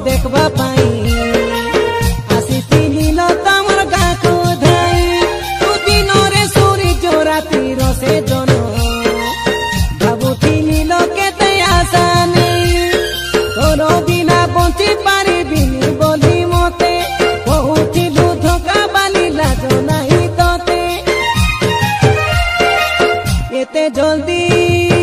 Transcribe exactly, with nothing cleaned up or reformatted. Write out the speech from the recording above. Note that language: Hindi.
देखबा पाई आसीथिली लो तमर गाको धाई तू दिनरे सूरी जोरा तीर से जन भाबुथिली लो केते आशा नहीं तोर बिना बंची पारिबिनी बोली मते बहुथिलु धोका बाली लाज नहीं तोते एते जल्दी